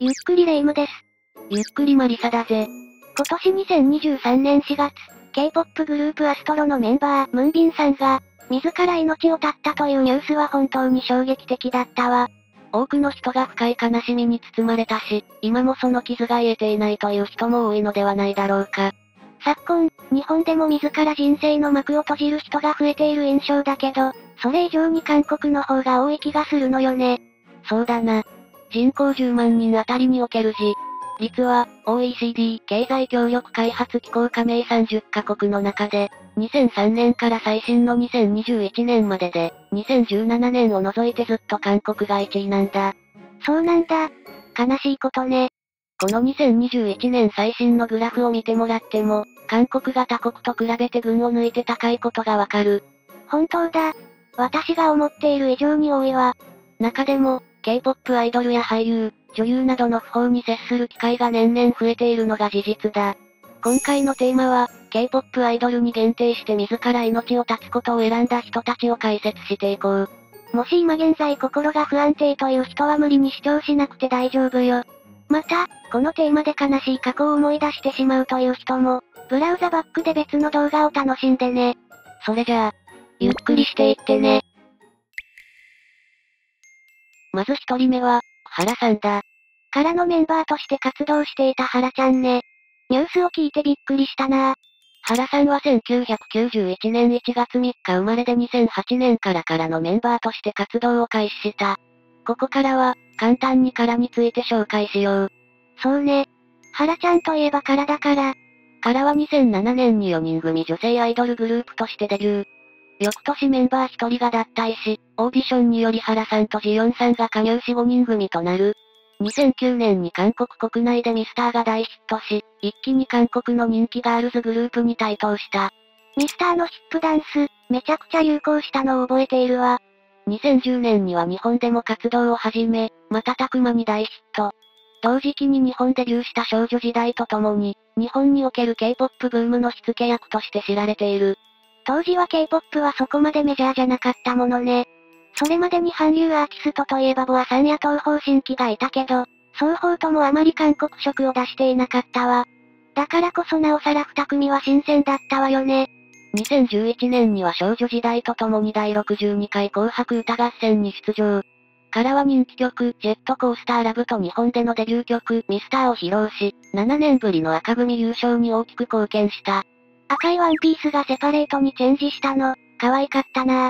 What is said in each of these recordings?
ゆっくりレ夢ムです。 ゆっくりマリサだぜ。 今年2023年4月、K-POP グループアストロのメンバー、ムンビンさんが、自ら命を絶ったというニュースは本当に衝撃的だったわ。 多くの人が深い悲しみに包まれたし、今もその傷が癒えていないという人も多いのではないだろうか。 昨今、日本でも自ら人生の幕を閉じる人が増えている印象だけど、それ以上に韓国の方が多い気がするのよね。 そうだな。人口10万人あたりにおける率は、OECD 経済協力開発機構加盟30カ国の中で、2003年から最新の2021年までで、2017年を除いてずっと韓国が1位なんだ。 そうなんだ。悲しいことね。 この2021年最新のグラフを見てもらっても、韓国が他国と比べて群を抜いて高いことがわかる。 本当だ。私が思っている以上に多いわ。 中でも、K-POP アイドルや俳優、女優などの不法に接する機会が年々増えているのが事実だ。今回のテーマは、K-POP アイドルに限定して自ら命を絶つことを選んだ人たちを解説していこう。 もし今現在心が不安定という人は無理に主張しなくて大丈夫よ。また、このテーマで悲しい過去を思い出してしまうという人も、ブラウザバックで別の動画を楽しんでね。 それじゃあ、ゆっくりしていってね。まず一人目は、原さんだ。 からのメンバーとして活動していた原ちゃんね。ニュースを聞いてびっくりしたなぁ。 原さんは1991年1月3日生まれで2008年からのメンバーとして活動を開始した。ここからは、簡単にからについて紹介しよう。 そうね。原ちゃんといえばからだから。 からは2007年に4人組女性アイドルグループとしてデビュー。翌年メンバー1人が脱退し、オーディションにより原さんとジヨンさんが加入し5人組となる。2009年に韓国国内でミスターが大ヒットし、一気に韓国の人気ガールズグループに台頭した。 ミスターのヒップダンス、めちゃくちゃ流行したのを覚えているわ。 2010年には日本でも活動を始め、瞬く間に大ヒット。同時期に日本デビューした少女時代とともに、日本における K-POP ブームの火付け役として知られている。 当時は K-POP はそこまでメジャーじゃなかったものね。それまでに韓流アーティストといえばボアさんや東方神起がいたけど、双方ともあまり韓国色を出していなかったわ。だからこそなおさら二組は新鮮だったわよね。 2011年には少女時代とともに第62回紅白歌合戦に出場。からは人気曲、ジェットコースターラブと日本でのデビュー曲、ミスターを披露し、7年ぶりの赤組優勝に大きく貢献した。 赤いワンピースがセパレートにチェンジしたの、可愛かったなぁ。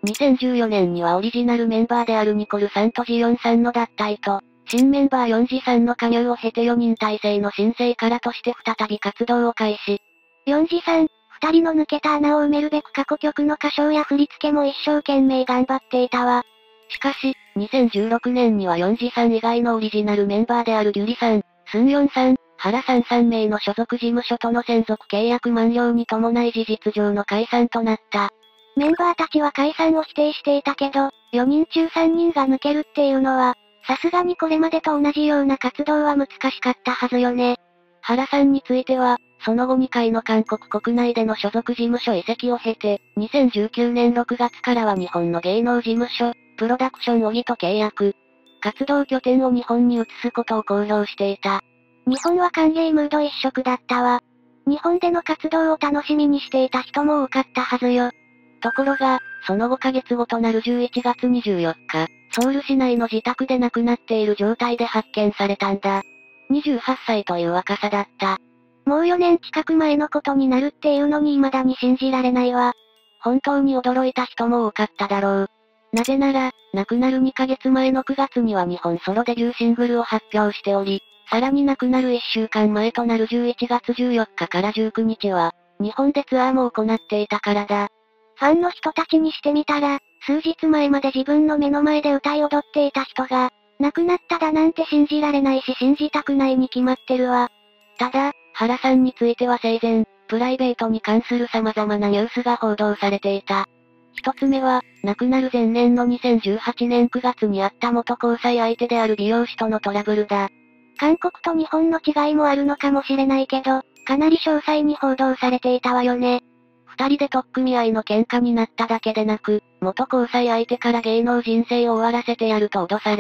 2014年にはオリジナルメンバーであるニコルさんとジヨンさんの脱退と、新メンバーヨンジさんの加入を経て4人体制の新生からとして再び活動を開始。 ヨンジさん、二人の抜けた穴を埋めるべく過去曲の歌唱や振り付けも一生懸命頑張っていたわ。 しかし、2016年にはヨンジさん以外のオリジナルメンバーであるギュリさん、スンヨンさん、原さん3名の所属事務所との専属契約満了に伴い事実上の解散となった。 メンバーたちは解散を否定していたけど、4人中3人が抜けるっていうのは、さすがにこれまでと同じような活動は難しかったはずよね。 原さんについては、その後2回の韓国国内での所属事務所移籍を経て、2019年6月からは日本の芸能事務所、プロダクションオギと契約。活動拠点を日本に移すことを公表していた。 日本は歓迎ムード一色だったわ。日本での活動を楽しみにしていた人も多かったはずよ。 ところが、その5ヶ月後となる11月24日、ソウル市内の自宅で亡くなっている状態で発見されたんだ。28歳という若さだった。 もう4年近く前のことになるっていうのに未だに信じられないわ。 本当に驚いた人も多かっただろう。なぜなら、亡くなる2ヶ月前の9月には日本ソロデビューシングルを発表しており、さらに亡くなる1週間前となる11月14日から19日は、日本でツアーも行っていたからだ。 ファンの人たちにしてみたら、数日前まで自分の目の前で歌い踊っていた人が、亡くなっただなんて信じられないし信じたくないに決まってるわ。 ただ、原さんについては生前、プライベートに関する様々なニュースが報道されていた。一つ目は、亡くなる前年の2018年9月にあった元交際相手である美容師とのトラブルだ。 韓国と日本の違いもあるのかもしれないけど、かなり詳細に報道されていたわよね。 二人で取っ組み合いの喧嘩になっただけでなく、元交際相手から芸能人生を終わらせてやると脅され、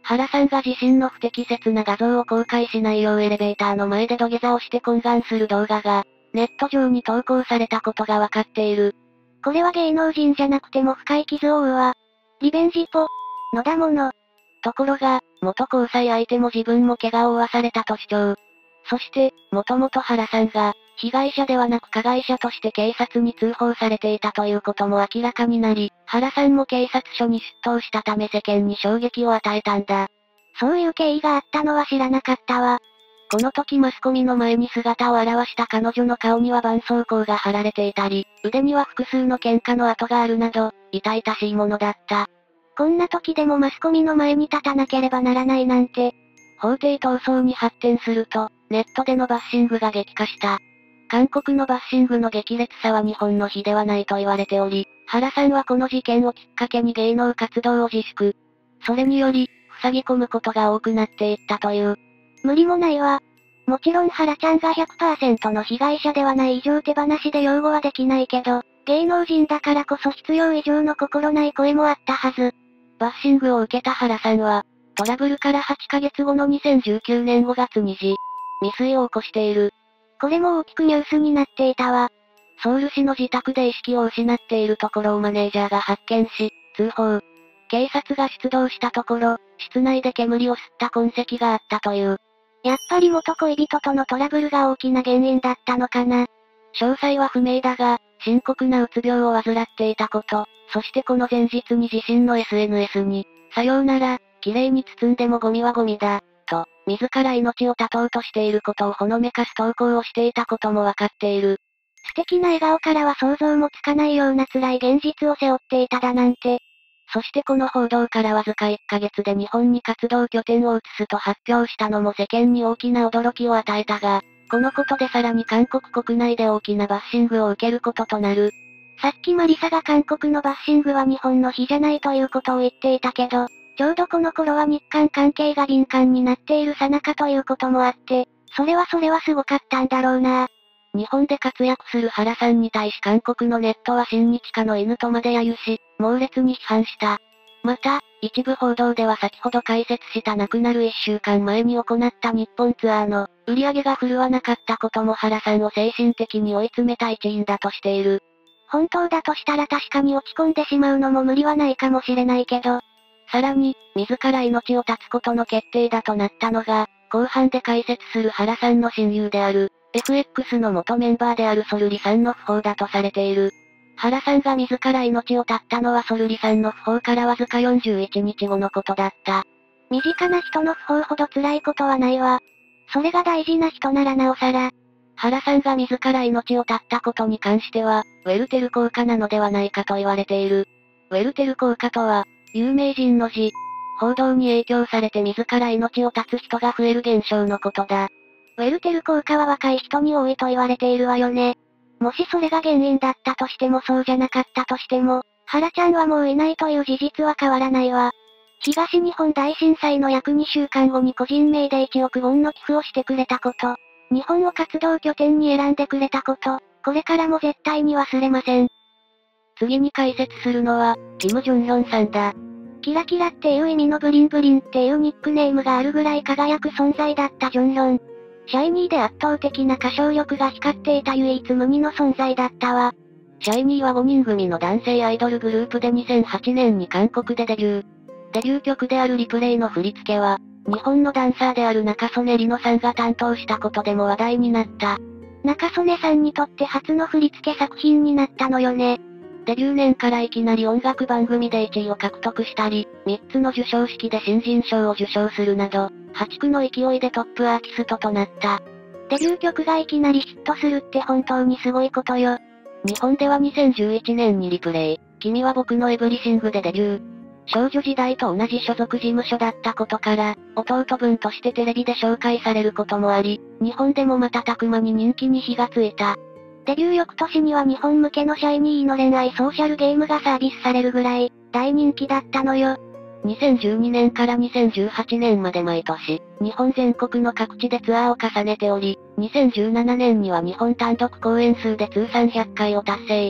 原さんが自身の不適切な画像を公開しないようエレベーターの前で土下座をして懇願する動画が、ネット上に投稿されたことがわかっている。 これは芸能人じゃなくても深い傷を負うわ。リベンジポ、のだもの。 ところが、元交際相手も自分も怪我を負わされたと主張。そして、もともと原さんが、被害者ではなく加害者として警察に通報されていたということも明らかになり、原さんも警察署に出頭したため世間に衝撃を与えたんだ。 そういう経緯があったのは知らなかったわ。 この時マスコミの前に姿を現した彼女の顔には絆創膏が貼られていたり、腕には複数の喧嘩の跡があるなど、痛々しいものだった。 こんな時でもマスコミの前に立たなければならないなんて。 法廷闘争に発展すると、ネットでのバッシングが激化した。韓国のバッシングの激烈さは日本の比ではないと言われており、原さんはこの事件をきっかけに芸能活動を自粛。それにより、塞ぎ込むことが多くなっていったという。 無理もないわ。もちろん原ちゃんが 100% の被害者ではない以上手放しで擁護はできないけど、芸能人だからこそ必要以上の心ない声もあったはず。 バッシングを受けた原さんは、トラブルから8ヶ月後の2019年5月に未遂を起こしている。 これも大きくニュースになっていたわ。 ソウル市の自宅で意識を失っているところをマネージャーが発見し、通報。警察が出動したところ、室内で煙を吸った痕跡があったという。 やっぱり元恋人とのトラブルが大きな原因だったのかな。 詳細は不明だが、深刻なうつ病を患っていたこと、そしてこの前日に自身の SNS に、さようなら、綺麗に包んでもゴミはゴミだ、と、自ら命を絶とうとしていることをほのめかす投稿をしていたこともわかっている。 素敵な笑顔からは想像もつかないような辛い現実を背負っていただなんて。 そしてこの報道からわずか1ヶ月で日本に活動拠点を移すと発表したのも世間に大きな驚きを与えたが、このことでさらに韓国国内で大きなバッシングを受けることとなる。 さっきマリサが韓国のバッシングは日本の比じゃないということを言っていたけど、ちょうどこの頃は日韓関係が敏感になっている最中ということもあって、それはすごかったんだろうな。 日本で活躍する原さんに対し韓国のネットは親日家の犬とまで揶揄し、猛烈に批判した。また、一部報道では先ほど解説した亡くなる1週間前に行った日本ツアーの売り上げが振るわなかったことも原さんを精神的に追い詰めた一因だとしている。 本当だとしたら確かに落ち込んでしまうのも無理はないかもしれないけど、 さらに、自ら命を絶つことの決定だとなったのが、後半で解説する原さんの親友である、FX の元メンバーであるソルリさんの訃報だとされている。原さんが自ら命を絶ったのはソルリさんの訃報からわずか41日後のことだった。 身近な人の訃報ほど辛いことはないわ。それが大事な人ならなおさら。 原さんが自ら命を絶ったことに関しては、ウェルテル効果なのではないかと言われている。ウェルテル効果とは、有名人の報道に影響されて自ら命を絶つ人が増える現象のことだ。 ウェルテル効果は若い人に多いと言われているわよね。もしそれが原因だったとしてもそうじゃなかったとしても、原ちゃんはもういないという事実は変わらないわ。東日本大震災の約2週間後に個人名で1億ウォンの寄付をしてくれたこと、日本を活動拠点に選んでくれたこと、これからも絶対に忘れません。 次に解説するのは、キム・ジョンヒョンさんだ。 キラキラっていう意味のブリンブリンっていうニックネームがあるぐらい輝く存在だったジョンヒョン。シャイニーで圧倒的な歌唱力が光っていた唯一無二の存在だったわ。 シャイニーは5人組の男性アイドルグループで2008年に韓国でデビュー。デビュー曲であるリプレイの振り付けは、日本のダンサーである中曽根里乃さんが担当したことでも話題になった。 中曽根さんにとって初の振り付け作品になったのよね。 デビュー年からいきなり音楽番組で1位を獲得したり、3つの授賞式で新人賞を受賞するなど、破竹の勢いでトップアーティストとなった。 デビュー曲がいきなりヒットするって本当にすごいことよ。 日本では2011年にリプレイ、君は僕のエブリシングでデビュー。少女時代と同じ所属事務所だったことから、弟分としてテレビで紹介されることもあり、日本でも瞬く間に人気に火がついた。 デビュー翌年には日本向けのシャイニーの恋愛ソーシャルゲームがサービスされるぐらい、大人気だったのよ。 2012年から2018年まで毎年、日本全国の各地でツアーを重ねており、2017年には日本単独公演数で通算100回を達成。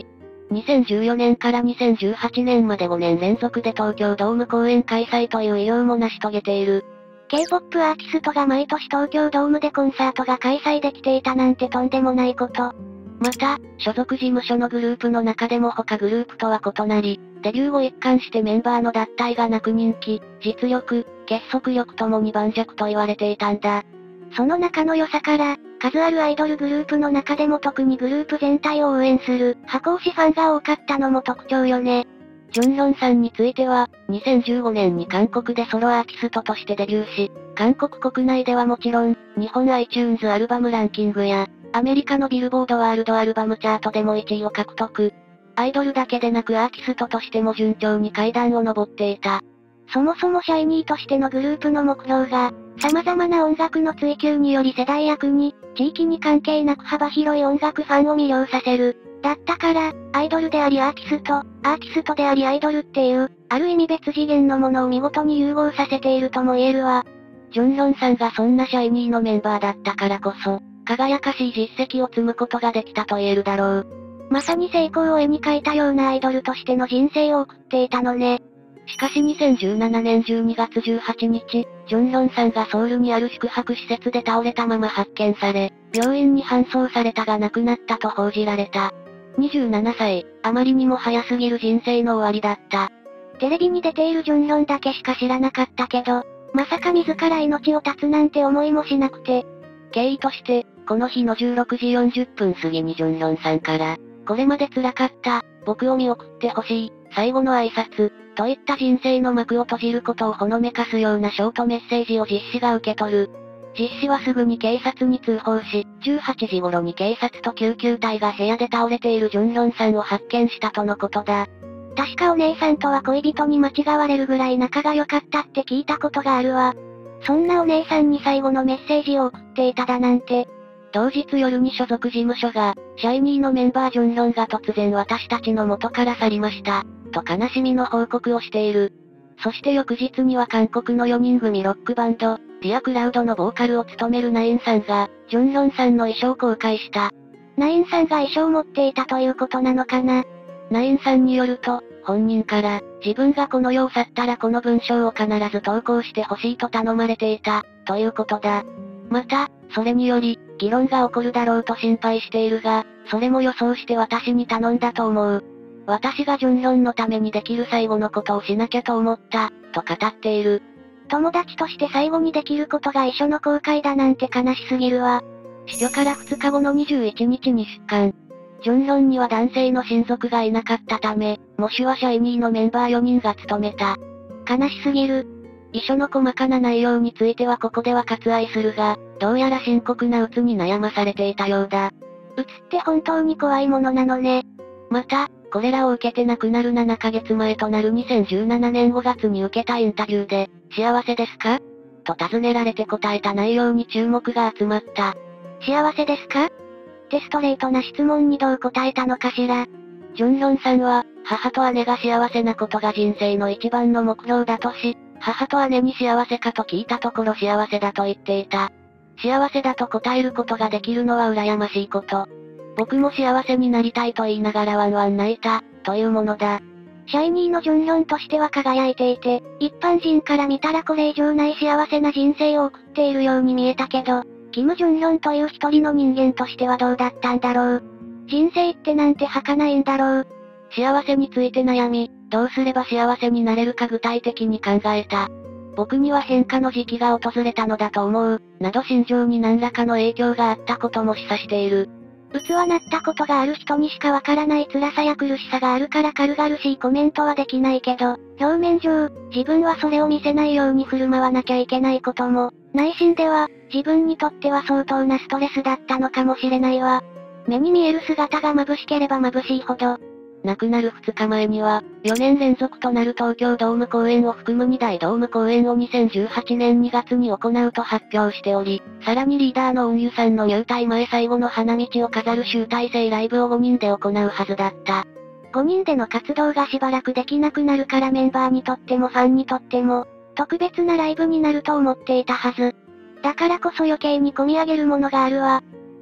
2014年から2018年まで5年連続で東京ドーム公演開催という偉業も成し遂げている。 K-POP アーティストが毎年東京ドームでコンサートが開催できていたなんてとんでもないこと。 また、所属事務所のグループの中でも他グループとは異なり、デビュー後一貫してメンバーの脱退がなく人気、実力、結束力ともに盤石と言われていたんだ。 その仲の良さから、数あるアイドルグループの中でも特にグループ全体を応援する、箱推しファンが多かったのも特徴よね。 ジョンロンさんについては、2015年に韓国でソロアーティストとしてデビューし、韓国国内ではもちろん、日本 iTunes アルバムランキングや、アメリカのビルボードワールドアルバムチャートでも1位を獲得。アイドルだけでなくアーティストとしても順調に階段を上っていた。 そもそもシャイニーとしてのグループの目標が、様々な音楽の追求により世代や国、地域に関係なく幅広い音楽ファンを魅了させる。だったから、アイドルでありアーティスト、アーティストでありアイドルっていう、ある意味別次元のものを見事に融合させているとも言えるわ。 ジョンロンさんがそんなシャイニーのメンバーだったからこそ、輝かしい実績を積むことができたと言えるだろう。 まさに成功を絵に描いたようなアイドルとしての人生を送っていたのね。 しかし2017年12月18日、ジョンロンさんがソウルにある宿泊施設で倒れたまま発見され、病院に搬送されたが亡くなったと報じられた。27歳、あまりにも早すぎる人生の終わりだった。 テレビに出ているジョンロンだけしか知らなかったけど、まさか自ら命を絶つなんて思いもしなくて。 経緯として、この日の16時40分過ぎにジョンロンさんから、これまで辛かった、僕を見送ってほしい、最後の挨拶、といった人生の幕を閉じることをほのめかすようなショートメッセージを実施が受け取る。実施はすぐに警察に通報し、18時頃に警察と救急隊が部屋で倒れているジョンロンさんを発見したとのことだ。 確かお姉さんとは恋人に間違われるぐらい仲が良かったって聞いたことがあるわ。そんなお姉さんに最後のメッセージを送っていただなんて。 当日夜に所属事務所が、シャイニーのメンバージョンロンが突然私たちの元から去りました、と悲しみの報告をしている。そして翌日には韓国の4人組ロックバンド、ディアクラウドのボーカルを務めるナインさんが、ジョンロンさんの衣装を公開した。 ナインさんが衣装を持っていたということなのかな。 ナインさんによると、本人から、自分がこの世を去ったらこの文章を必ず投稿してほしいと頼まれていた、ということだ。また、それにより、議論が起こるだろうと心配しているが、それも予想して私に頼んだと思う。私がジョンロンのためにできる最後のことをしなきゃと思った、と語っている。 友達として最後にできることが遺書の公開だなんて悲しすぎるわ。 死去から2日後の21日に出棺。ジョンロンには男性の親族がいなかったため、喪主はシャイニーのメンバー4人が務めた。 悲しすぎる。 遺書の細かな内容についてはここでは割愛するが、どうやら深刻な鬱に悩まされていたようだ。 鬱って本当に怖いものなのね。 また、これらを受けて亡くなる7ヶ月前となる2017年5月に受けたインタビューで、幸せですかと尋ねられて答えた内容に注目が集まった。 幸せですかってストレートな質問にどう答えたのかしら。 ジョンロンさんは、母と姉が幸せなことが人生の一番の目標だとし、母と姉に幸せかと聞いたところ幸せだと言っていた。幸せだと答えることができるのは羨ましいこと。僕も幸せになりたいと言いながらワンワン泣いた、というものだ。 シャイニーのジョンロンとしては輝いていて、一般人から見たらこれ以上ない幸せな人生を送っているように見えたけど、キム・ジョンロンという一人の人間としてはどうだったんだろう。人生ってなんて儚いんだろう。 幸せについて悩み、どうすれば幸せになれるか具体的に考えた。僕には変化の時期が訪れたのだと思う、など心情に何らかの影響があったことも示唆している。 鬱はなったことがある人にしかわからない辛さや苦しさがあるから軽々しいコメントはできないけど、表面上、自分はそれを見せないように振る舞わなきゃいけないことも、内心では、自分にとっては相当なストレスだったのかもしれないわ。目に見える姿が眩しければ眩しいほど。 亡くなる2日前には、4年連続となる東京ドーム公演を含む2大ドーム公演を2018年2月に行うと発表しており、さらにリーダーのウンユさんの入隊前最後の花道を飾る集大成ライブを5人で行うはずだった。 5人での活動がしばらくできなくなるからメンバーにとってもファンにとっても、特別なライブになると思っていたはず。だからこそ余計に込み上げるものがあるわ。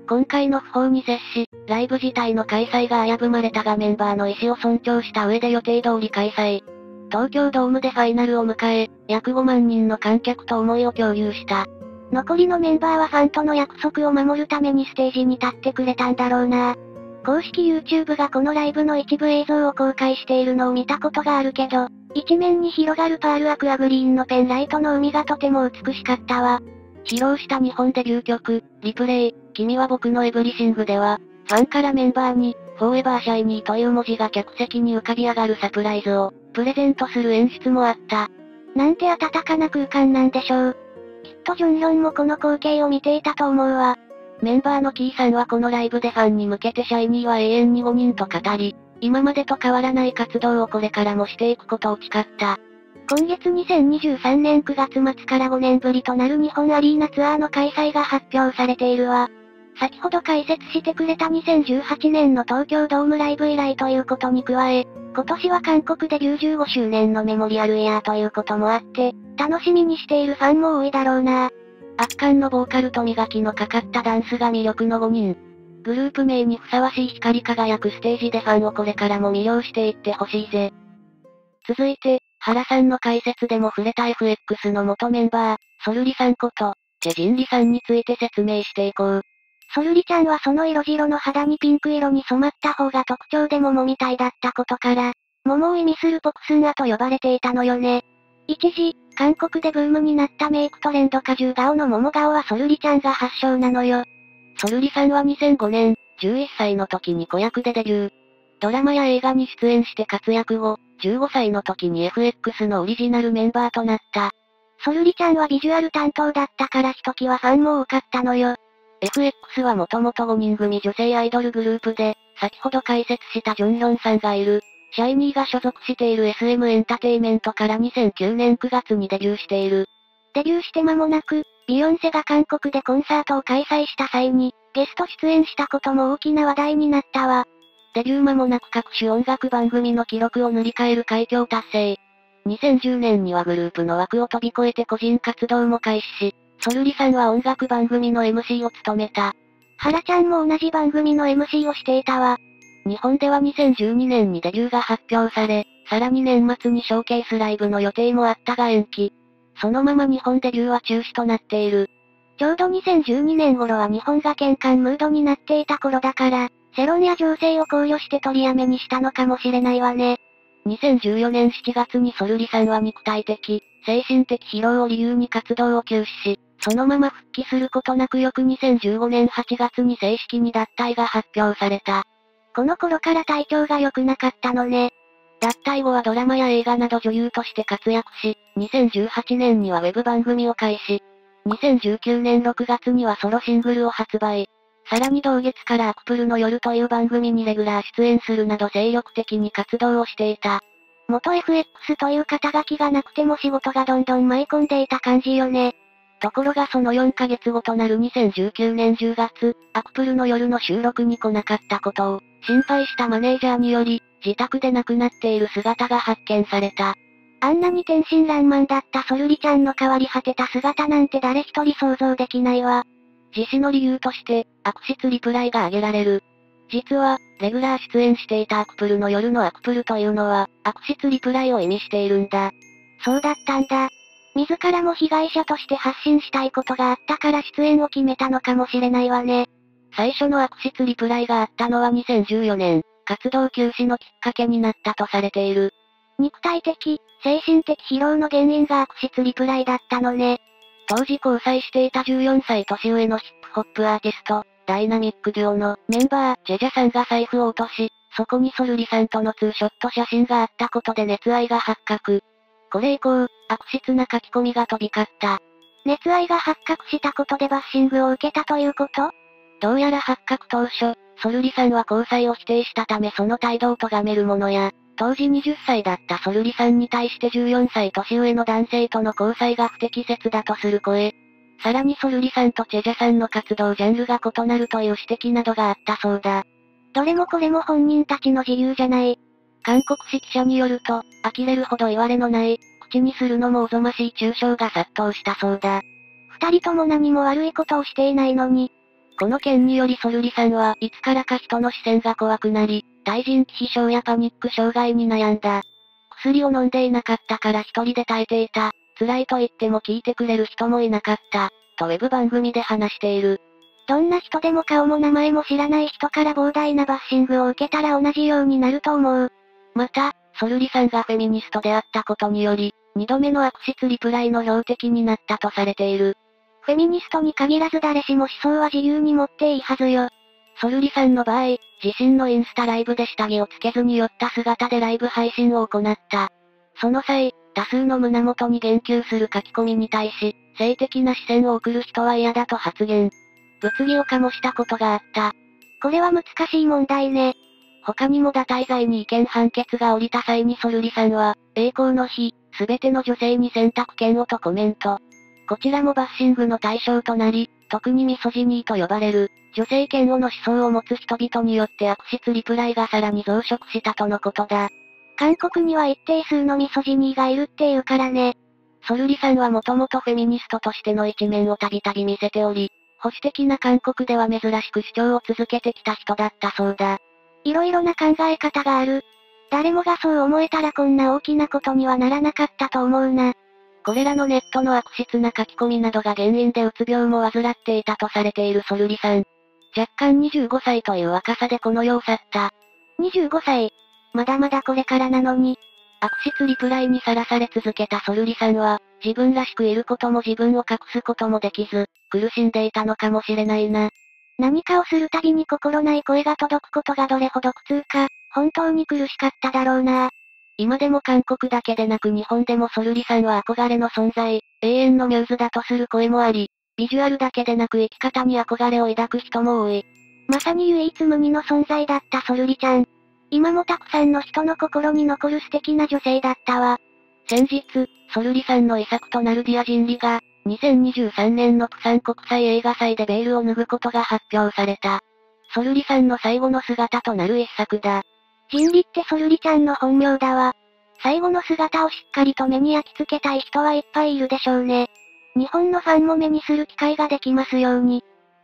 今回の訃報に接し、ライブ自体の開催が危ぶまれたがメンバーの意思を尊重した上で予定通り開催。東京ドームでファイナルを迎え、約5万人の観客と思いを共有した。 残りのメンバーはファンとの約束を守るためにステージに立ってくれたんだろうな。公式 YouTube がこのライブの一部映像を公開しているのを見たことがあるけど、一面に広がるパールアクアグリーンのペンライトの海がとても美しかったわ。 披露した日本デビュー曲、リプレイ、君は僕のエブリシングでは、ファンからメンバーに、フォーエバーシャイニーという文字が客席に浮かび上がるサプライズを、プレゼントする演出もあった。 なんて温かな空間なんでしょう。きっとジョンヒョンもこの光景を見ていたと思うわ。 メンバーのキーさんはこのライブでファンに向けてシャイニーは永遠に5人と語り、今までと変わらない活動をこれからもしていくことを誓った。 今月2023年9月末から5年ぶりとなる日本アリーナツアーの開催が発表されているわ。先ほど解説してくれた2018年の東京ドームライブ以来ということに加え、今年は韓国デビュー15周年のメモリアルイヤーということもあって、楽しみにしているファンも多いだろうな。 圧巻のボーカルと磨きのかかったダンスが魅力の5人。グループ名にふさわしい光り輝くステージでファンをこれからも魅了していってほしいぜ。続いて、原さんの解説でも触れた FX の元メンバー、ソルリさんこと、チェジンリさんについて説明していこう。 ソルリちゃんはその色白の肌にピンク色に染まった方が特徴で桃みたいだったことから、桃を意味するポクスンアと呼ばれていたのよね。一時、韓国でブームになったメイクトレンド果汁顔の桃顔はソルリちゃんが発祥なのよ。 ソルリさんは2005年、11歳の時に子役でデビュー。ドラマや映画に出演して活躍後、15歳の時に FX のオリジナルメンバーとなった。 ソルリちゃんはビジュアル担当だったからひときわファンも多かったのよ。 FX はもともと5人組女性アイドルグループで、先ほど解説したジョンヒョンさんがいる、シャイニーが所属している SM エンタテイメントから2009年9月にデビューしている。 デビューして間もなく、ビヨンセが韓国でコンサートを開催した際に、ゲスト出演したことも大きな話題になったわ。 デビュー間もなく各種音楽番組の記録を塗り替える快挙を達成。2010年にはグループの枠を飛び越えて個人活動も開始し、ソルリさんは音楽番組の MC を務めた。 原ちゃんも同じ番組の MC をしていたわ。 日本では2012年にデビューが発表され、さらに年末にショーケースライブの予定もあったが延期。そのまま日本デビューは中止となっている。 ちょうど2012年頃は日本が喧嘩ムードになっていた頃だから、世論や情勢を考慮して取りやめにしたのかもしれないわね。 2014年7月にソルリさんは肉体的、精神的疲労を理由に活動を休止し、そのまま復帰することなく翌2015年8月に正式に脱退が発表された。 この頃から体調が良くなかったのね。 脱退後はドラマや映画など女優として活躍し、2018年にはウェブ番組を開始。2019年6月にはソロシングルを発売。さらに同月からアクプルの夜という番組にレギュラー出演するなど精力的に活動をしていた。 元 FX という肩書きがなくても仕事がどんどん舞い込んでいた感じよね。 ところがその4ヶ月後となる2019年10月、アクプルの夜の収録に来なかったことを、心配したマネージャーにより、自宅で亡くなっている姿が発見された。 あんなに天真爛漫だったソルリちゃんの変わり果てた姿なんて誰一人想像できないわ。 自死の理由として、悪質リプライが挙げられる。実は、レギュラー出演していたアクプルの夜のアクプルというのは、悪質リプライを意味しているんだ。 そうだったんだ。自らも被害者として発信したいことがあったから出演を決めたのかもしれないわね。 最初の悪質リプライがあったのは2014年、活動休止のきっかけになったとされている。 肉体的、精神的疲労の原因が悪質リプライだったのね。 当時交際していた14歳年上のヒップホップアーティスト、ダイナミックデュオのメンバー、ジェジャさんが財布を落とし、そこにソルリさんとのツーショット写真があったことで熱愛が発覚。これ以降、悪質な書き込みが飛び交った。 熱愛が発覚したことでバッシングを受けたということ？ どうやら発覚当初、ソルリさんは交際を否定したためその態度を咎めるものや、当時20歳だったソルリさんに対して14歳年上の男性との交際が不適切だとする声。さらにソルリさんとチェジャさんの活動ジャンルが異なるという指摘などがあったそうだ。 どれもこれも本人たちの自由じゃない。 韓国紙記者によると、呆れるほど言われのない、口にするのもおぞましい中傷が殺到したそうだ。 二人とも何も悪いことをしていないのに。 この件によりソルリさんはいつからか人の視線が怖くなり、対人気飛症やパニック障害に悩んだ。薬を飲んでいなかったから一人で耐えていた。辛いと言っても聞いてくれる人もいなかった。とウェブ番組で話している。 どんな人でも顔も名前も知らない人から膨大なバッシングを受けたら同じようになると思う。 また、ソルリさんがフェミニストであったことにより、2度目の悪質リプライの標的になったとされている。 フェミニストに限らず誰しも思想は自由に持っていいはずよ。 ソルリさんの場合、自身のインスタライブで下着をつけずに寄った姿でライブ配信を行った。その際、多数の胸元に言及する書き込みに対し、性的な視線を送る人は嫌だと発言。物議を醸したことがあった。 これは難しい問題ね。 他にも堕胎罪に違憲判決が下りた際にソルリさんは、栄光の日、すべての女性に選択権をとコメント。こちらもバッシングの対象となり、特にミソジニーと呼ばれる、女性嫌悪の思想を持つ人々によって悪質リプライがさらに増殖したとのことだ。 韓国には一定数のミソジニーがいるっていうからね。 ソルリさんはもともとフェミニストとしての一面をたびたび見せており、保守的な韓国では珍しく主張を続けてきた人だったそうだ。 いろいろな考え方がある。誰もがそう思えたらこんな大きなことにはならなかったと思うな。 これらのネットの悪質な書き込みなどが原因でうつ病も患っていたとされているソルリさん。若干25歳という若さでこの世を去った。 25歳。まだまだこれからなのに。 悪質リプライにさらされ続けたソルリさんは、自分らしくいることも自分を隠すこともできず、苦しんでいたのかもしれないな。 何かをするたびに心ない声が届くことがどれほど苦痛か、本当に苦しかっただろうな。 今でも韓国だけでなく日本でもソルリさんは憧れの存在、永遠のミューズだとする声もあり、ビジュアルだけでなく生き方に憧れを抱く人も多い。 まさに唯一無二の存在だったソルリちゃん。今もたくさんの人の心に残る素敵な女性だったわ。 先日、ソルリさんの遺作となるディア人理が、2023年の釜山国際映画祭でベールを脱ぐことが発表された。ソルリさんの最後の姿となる一作だ。 人理ってソルリちゃんの本名だわ。最後の姿をしっかりと目に焼き付けたい人はいっぱいいるでしょうね。日本のファンも目にする機会ができますように。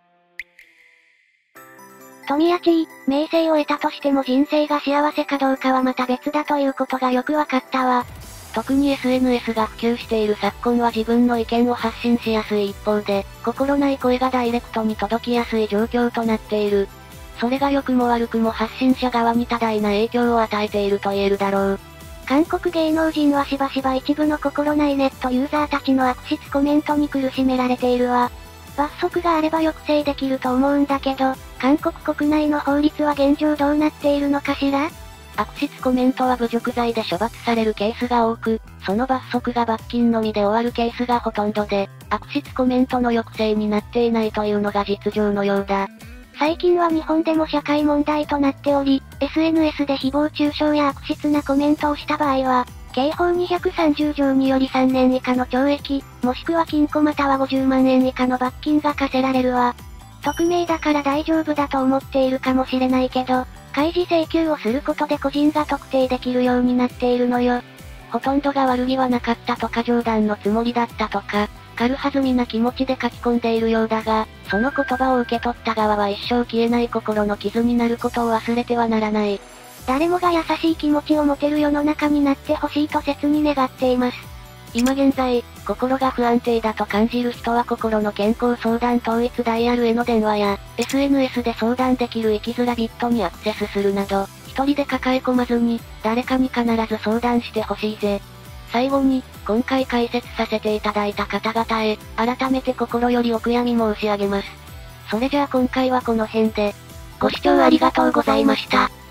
富や地位、名声を得たとしても人生が幸せかどうかはまた別だということがよくわかったわ。 特に SNS が普及している昨今は自分の意見を発信しやすい一方で、心ない声がダイレクトに届きやすい状況となっている。それが良くも悪くも発信者側に多大な影響を与えていると言えるだろう。 韓国芸能人はしばしば一部の心ないネットユーザーたちの悪質コメントに苦しめられているわ。罰則があれば抑制できると思うんだけど、韓国国内の法律は現状どうなっているのかしら？ 悪質コメントは侮辱罪で処罰されるケースが多く、その罰則が罰金のみで終わるケースがほとんどで、悪質コメントの抑制になっていないというのが実情のようだ。 最近は日本でも社会問題となっており、SNS で誹謗中傷や悪質なコメントをした場合は、刑法230条により3年以下の懲役、もしくは禁錮または50万円以下の罰金が課せられるわ。匿名だから大丈夫だと思っているかもしれないけど、開示請求をすることで個人が特定できるようになっているのよ。 ほとんどが悪気はなかったとか冗談のつもりだったとか、軽はずみな気持ちで書き込んでいるようだが、その言葉を受け取った側は一生消えない心の傷になることを忘れてはならない。 誰もが優しい気持ちを持てる世の中になってほしいと切に願っています。 今現在、心が不安定だと感じる人は心の健康相談統一ダイヤルへの電話や、SNS で相談できる生きづらビットにアクセスするなど、一人で抱え込まずに、誰かに必ず相談してほしいぜ。最後に、今回解説させていただいた方々へ、改めて心よりお悔やみ申し上げます。それじゃあ今回はこの辺で、ご視聴ありがとうございました。